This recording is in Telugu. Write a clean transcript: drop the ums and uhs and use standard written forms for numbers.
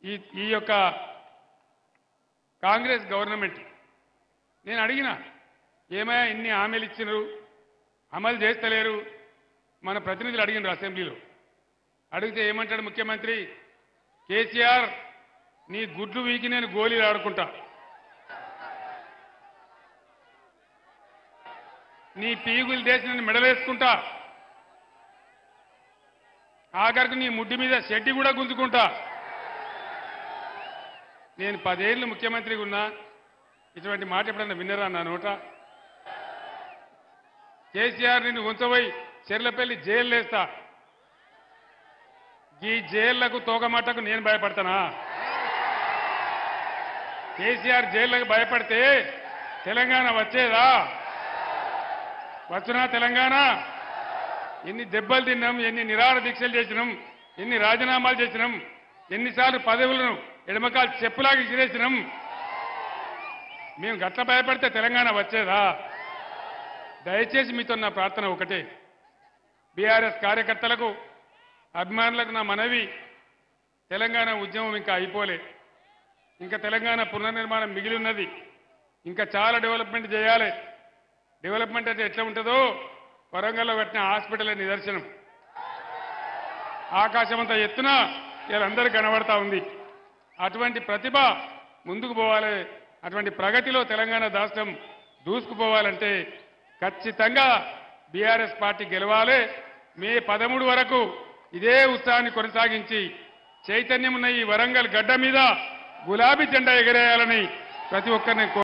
ఈ యొక్క కాంగ్రెస్ గవర్నమెంట్ నేను అడిగినా ఏమయ్యా ఇన్ని హామీలు ఇచ్చినారు అమలు చేస్తలేరు మన ప్రతినిధులు అడిగినారు అసెంబ్లీలో అడిగితే ఏమంటాడు ముఖ్యమంత్రి కేసీఆర్ నీ గుడ్లు వీకి నేను గోళీలు ఆడుకుంటా నీ పీగులు దేశం నేను మెడలేసుకుంటా ఆఖరికి నీ ముడ్డి మీద షెడ్డి కూడా గుంజుకుంటా నేను 10 ఏళ్ళు ముఖ్యమంత్రిగా ఉన్నా ఇటువంటి మాట ఎప్పుడన్నా విన్నరా నా నోట కేసీఆర్ నిన్ను ఉంచబోయి చెర్లపల్లి జైలు వేస్తా ఈ జైళ్లకు తోకమాటకు నేను భయపడతానా కేసీఆర్ జైళ్లకు భయపడితే తెలంగాణ వచ్చేదా వచ్చునా తెలంగాణ ఎన్ని దెబ్బలు తిన్నాం ఎన్ని నిరాహార దీక్షలు చేసినాం ఎన్ని రాజీనామాలు చేసినాం ఎన్నిసార్లు పదవులను ఎడమకాలు చెప్పులాగా ఇసిరేసినాం మేము గట్ల భయపడితే తెలంగాణ వచ్చేదా దయచేసి మీతో నా ప్రార్థన ఒకటే బీఆర్ఎస్ కార్యకర్తలకు అభిమానులకు నా మనవి తెలంగాణ ఉద్యమం ఇంకా అయిపోలే ఇంకా తెలంగాణ పునర్నిర్మాణం మిగిలి ఉన్నది ఇంకా చాలా డెవలప్మెంట్ చేయాలి డెవలప్మెంట్ అంటే ఎట్లా ఉంటుందో వరంగల్లో కట్టిన హాస్పిటల్ నిదర్శనం ఆకాశమంతా ఎత్తున వీళ్ళందరూ కనబడతా ఉంది అటువంటి ప్రతిభ ముందుకు పోవాలి అటువంటి ప్రగతిలో తెలంగాణ రాష్ట్రం దూసుకుపోవాలంటే ఖచ్చితంగా బీఆర్ఎస్ పార్టీ గెలవాలి మే 13 వరకు ఇదే ఉత్సాహాన్ని కొనసాగించి చైతన్యం ఉన్న ఈ వరంగల్ గడ్డ మీద గులాబీ జెండా ఎగరేయాలని ప్రతి ఒక్కరిని